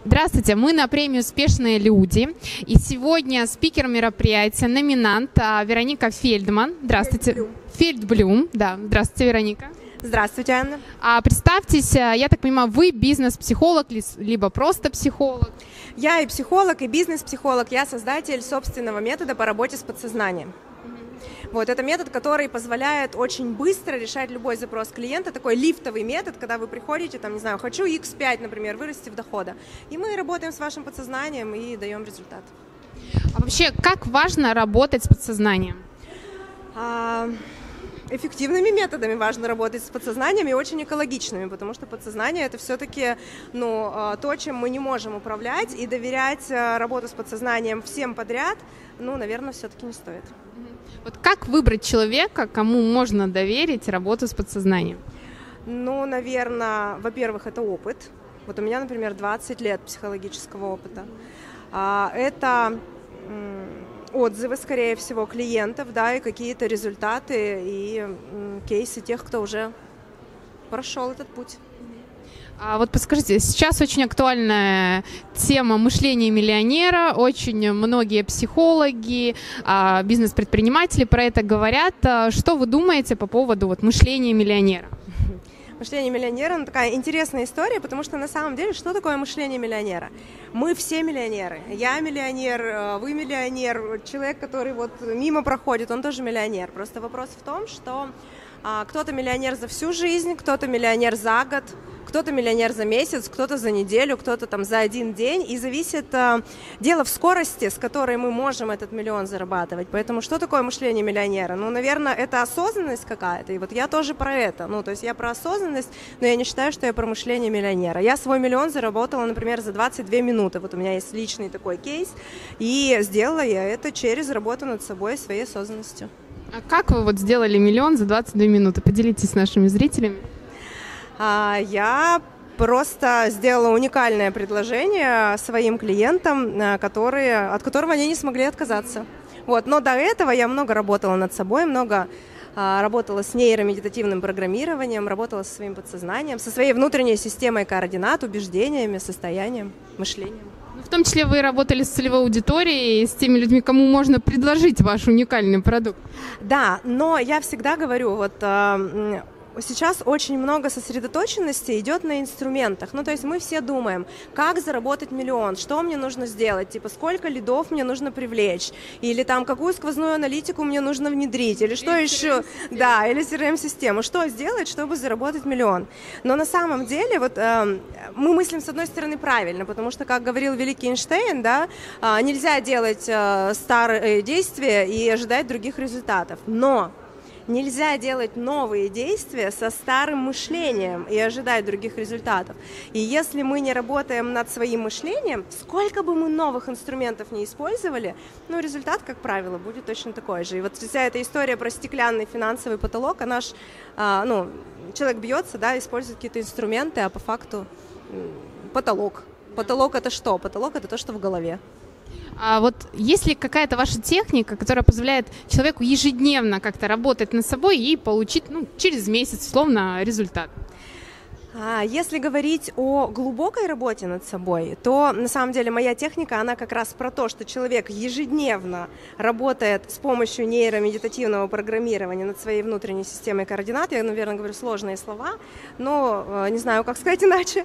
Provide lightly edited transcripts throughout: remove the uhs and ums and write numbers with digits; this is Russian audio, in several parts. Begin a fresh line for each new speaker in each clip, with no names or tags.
Здравствуйте, мы на премии «Успешные люди». И сегодня спикер мероприятия, номинант Вероника Фельдман. Здравствуйте. Фельдблюм, да. Здравствуйте, Вероника.
Здравствуйте, Анна.
Представьтесь, я так понимаю, вы бизнес-психолог, либо просто психолог?
Я и психолог, и бизнес-психолог. Я создатель собственного метода по работе с подсознанием. Вот, это метод, который позволяет очень быстро решать любой запрос клиента, такой лифтовый метод, когда вы приходите, там, не знаю, хочу X5, например, вырасти в дохода, и мы работаем с вашим подсознанием и даем результат.
А вообще, как важно работать с подсознанием?
Эффективными методами важно работать с подсознанием и очень экологичными, потому что подсознание – это все-таки то, чем мы не можем управлять, и доверять работу с подсознанием всем подряд, наверное, все-таки не стоит.
Вот как выбрать человека, кому можно доверить работу с подсознанием?
Наверное, во-первых, это опыт. Вот у меня, например, 20 лет психологического опыта. Это отзывы, скорее всего, клиентов, да, и какие-то результаты и кейсы тех, кто уже прошел этот путь.
А вот подскажите, сейчас очень актуальная тема мышления миллионера, очень многие психологи, бизнес-предприниматели про это говорят. Что вы думаете по поводу мышления миллионера?
Мышление миллионера, такая интересная история, потому что на самом деле, что такое мышление миллионера? Мы все миллионеры. Я миллионер, вы миллионер, человек, который мимо проходит, он тоже миллионер. Просто вопрос в том, что кто-то миллионер за всю жизнь, кто-то миллионер за год, кто-то миллионер за месяц, кто-то за неделю, кто-то там за один день. И зависит дело в скорости, с которой мы можем этот миллион зарабатывать. Поэтому что такое мышление миллионера? Наверное, это осознанность какая-то. И я тоже про это. То есть я про осознанность, но я не считаю, что я про мышление миллионера. Я свой миллион заработала, например, за 22 минуты. Вот у меня есть личный такой кейс. И сделала я это через работу над собой, своей осознанностью.
А как вы сделали миллион за 22 минуты? Поделитесь с нашими зрителями.
Я просто сделала уникальное предложение своим клиентам, от которого они не смогли отказаться. Но до этого я много работала над собой, много работала с нейромедитативным программированием, работала со своим подсознанием, со своей внутренней системой координат, убеждениями, состоянием, мышлением.
В том числе вы работали с целевой аудиторией, с теми людьми, кому можно предложить ваш уникальный продукт.
Да, но я всегда говорю, сейчас очень много сосредоточенности идет на инструментах. То есть мы все думаем, как заработать миллион, что мне нужно сделать, сколько лидов мне нужно привлечь, или какую сквозную аналитику мне нужно внедрить, или что еще, да, или CRM-систему, что сделать, чтобы заработать миллион. Но на самом деле мы мыслим с одной стороны правильно, потому что, как говорил великий Эйнштейн, да, нельзя делать старые действия и ожидать других результатов. Но нельзя делать новые действия со старым мышлением и ожидать других результатов. И если мы не работаем над своим мышлением, сколько бы мы новых инструментов не использовали, результат, как правило, будет точно такой же. И вся эта история про стеклянный финансовый потолок, человек бьется, да, использует какие-то инструменты, а по факту потолок. Потолок – это что? Потолок – это то, что в голове.
А есть ли какая-то ваша техника, которая позволяет человеку ежедневно как-то работать над собой и получить через месяц, условно, результат?
Если говорить о глубокой работе над собой, то на самом деле моя техника, она как раз про то, что человек ежедневно работает с помощью нейромедитативного программирования над своей внутренней системой координат. Я, наверное, говорю сложные слова, но не знаю, как сказать иначе.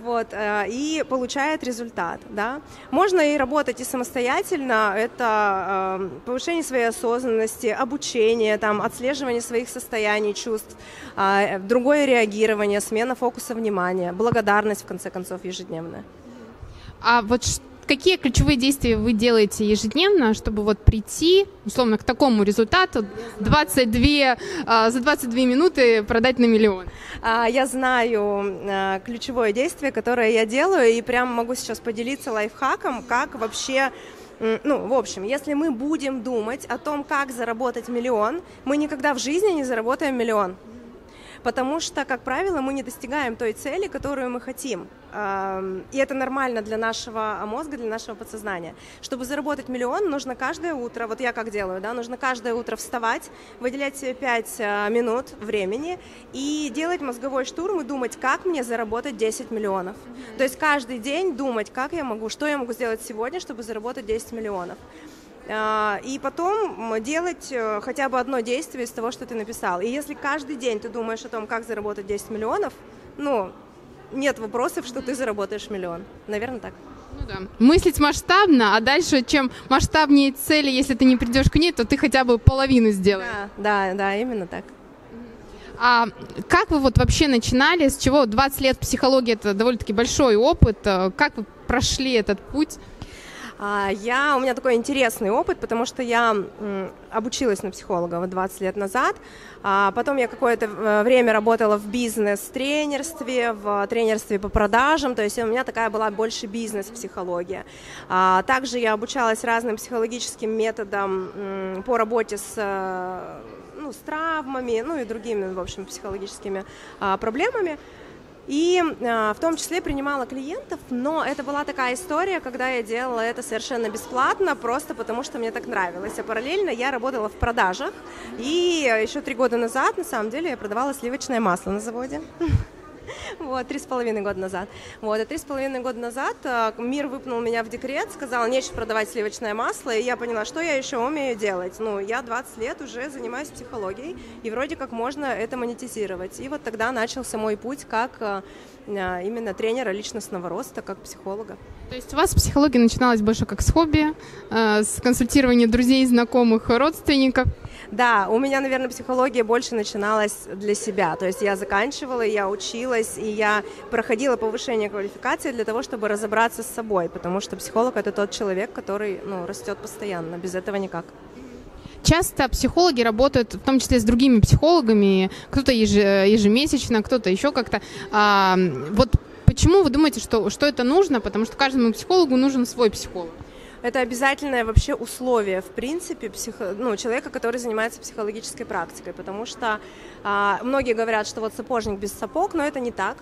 И получает результат. Да? Можно и работать и самостоятельно. Это повышение своей осознанности, обучение, отслеживание своих состояний, чувств, другое реагирование, смена фокуса внимания, благодарность, в конце концов, ежедневная.
А какие ключевые действия вы делаете ежедневно, чтобы прийти, условно, к такому результату, за 22 минуты продать на миллион?
Я знаю ключевое действие, которое я делаю, и прямо могу сейчас поделиться лайфхаком, как вообще... в общем, если мы будем думать о том, как заработать миллион, мы никогда в жизни не заработаем миллион. потому что, как правило, мы не достигаем той цели, которую мы хотим. И это нормально для нашего мозга, для нашего подсознания. Чтобы заработать миллион, нужно каждое утро, вот я как делаю, да, нужно каждое утро вставать, выделять себе 5 минут времени и делать мозговой штурм и думать, как мне заработать 10 миллионов. То есть каждый день думать, что я могу сделать сегодня, чтобы заработать 10 миллионов. И потом делать хотя бы одно действие из того, что ты написал. И если каждый день ты думаешь о том, как заработать 10 миллионов, нет вопросов, что ты заработаешь миллион. Наверное, так.
Ну да. Мыслить масштабно, а дальше, чем масштабнее цели, если ты не придешь к ней, то ты хотя бы половину сделаешь.
Да, именно так.
А как вы вот вообще начинали, с чего 20 лет психологии — это довольно-таки большой опыт, как вы прошли этот путь?
У меня такой интересный опыт, потому что я обучилась на психолога 20 лет назад, потом я какое-то время работала в бизнес-тренерстве, в тренерстве по продажам, то есть у меня такая была больше бизнес-психология. Также я обучалась разным психологическим методам по работе с травмами, и другими, в общем, психологическими проблемами. И в том числе принимала клиентов, но это была такая история, когда я делала это совершенно бесплатно, просто потому что мне так нравилось. А параллельно я работала в продажах, и еще 3 года назад, на самом деле, я продавала сливочное масло на заводе. 3,5 года назад. А 3,5 года назад мир выпнул меня в декрет, сказал, нечего продавать сливочное масло, и я поняла, что я еще умею делать. Я 20 лет уже занимаюсь психологией, и вроде как можно это монетизировать. И вот тогда начался мой путь как именно тренера личностного роста, как психолога.
То есть у вас психология начиналась больше как с хобби, с консультирования друзей, знакомых, родственников?
Да, у меня, наверное, психология больше начиналась для себя. То есть я заканчивала, я училась, и я проходила повышение квалификации для того, чтобы разобраться с собой, потому что психолог — это тот человек, который растет постоянно, без этого никак.
Часто психологи работают, в том числе с другими психологами, кто-то ежемесячно, кто-то еще как-то. Вот почему вы думаете, что это нужно? Потому что каждому психологу нужен свой психолог.
Это обязательное вообще условие, в принципе, человека, который занимается психологической практикой, потому что многие говорят, что вот сапожник без сапог, но это не так.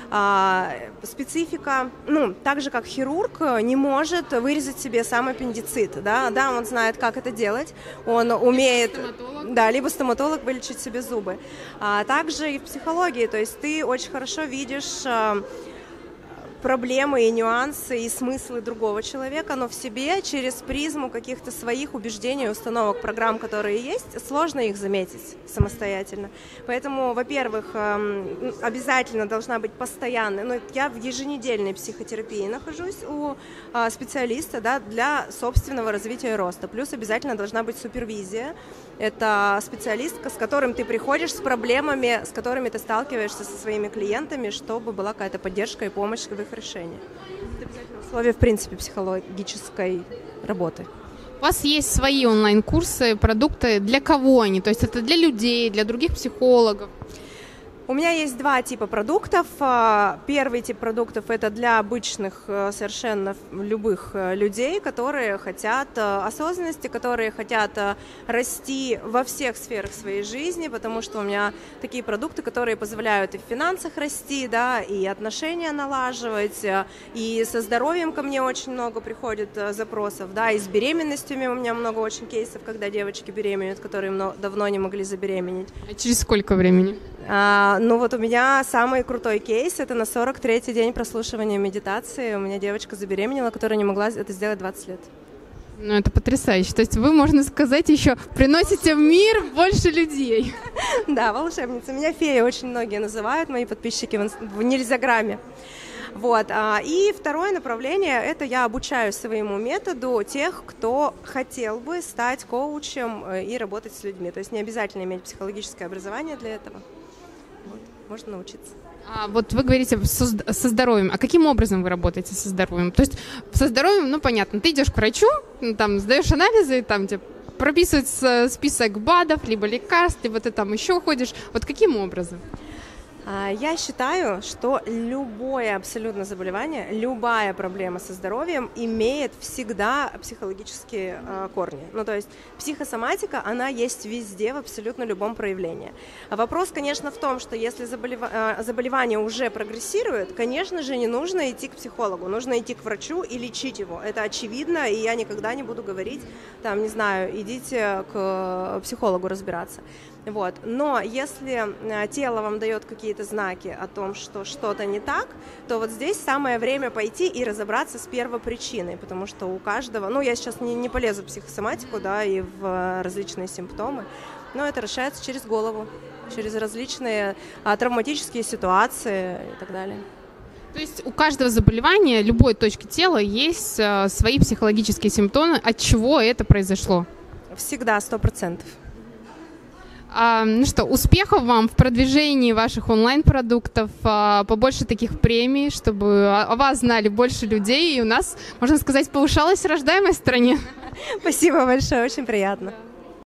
Специфика, так же как хирург, не может вырезать себе сам аппендицит, да, он знает, как это делать, он умеет, либо стоматолог вылечить себе зубы. Также и в психологии, то есть ты очень хорошо видишь проблемы и нюансы и смыслы другого человека, но в себе через призму каких-то своих убеждений, установок, программ, которые есть, сложно их заметить самостоятельно. Поэтому, во-первых, обязательно должна быть постоянная, я в еженедельной психотерапии нахожусь у специалиста, для собственного развития и роста. Плюс обязательно должна быть супервизия. Это специалист, с которым ты приходишь с проблемами, с которыми ты сталкиваешься со своими клиентами, чтобы была какая-то поддержка и помощь в их решении. Это обязательно условие, в принципе, психологической работы.
У вас есть свои онлайн-курсы, продукты. Для кого они? То есть это для людей, для других психологов?
У меня есть 2 типа продуктов. Первый тип продуктов — это для обычных, совершенно любых людей, которые хотят осознанности, которые хотят расти во всех сферах своей жизни, потому что у меня такие продукты, которые позволяют и в финансах расти, и отношения налаживать, и со здоровьем ко мне очень много приходит запросов, и с беременностями у меня много очень кейсов, когда девочки беременеют, которые давно не могли забеременеть.
А через сколько времени?
У меня самый крутой кейс — это на 43-й день прослушивания медитации. У меня девочка забеременела, которая не могла это сделать 20 лет.
Это потрясающе. То есть вы, можно сказать, еще приносите в мир больше людей.
Да, волшебница. Меня фея очень многие называют, мои подписчики в нельзяграмме. И второе направление — это я обучаю своему методу тех, кто хотел бы стать коучем и работать с людьми. То есть не обязательно иметь психологическое образование для этого. Можно научиться.
Вот вы говорите со здоровьем. А каким образом вы работаете со здоровьем? То есть со здоровьем, понятно, ты идешь к врачу, сдаешь анализы, тебе прописывают список БАДов, либо лекарств, либо ты еще ходишь. Вот каким образом?
Я считаю, что любое абсолютно заболевание, любая проблема со здоровьем имеет всегда психологические корни. Ну, то есть психосоматика, она есть везде, в абсолютно любом проявлении. Вопрос, конечно, в том, что если заболевание уже прогрессирует, конечно же, не нужно идти к психологу, нужно идти к врачу и лечить его. Это очевидно, и я никогда не буду говорить, там, не знаю, идите к психологу разбираться. Вот. Но если тело вам дает какие-то знаки о том, что что-то не так, то вот здесь самое время пойти и разобраться с первопричиной, потому что у каждого, ну я сейчас не полезу в психосоматику, да, и в различные симптомы, но это решается через голову, через различные травматические ситуации и так далее.
То есть у каждого заболевания, любой точки тела есть свои психологические симптомы, от чего это произошло?
Всегда, 100%.
Ну что, успехов вам в продвижении ваших онлайн-продуктов, побольше таких премий, чтобы о вас знали больше людей, и у нас, можно сказать, повышалась рождаемость в стране.
Спасибо большое, очень приятно.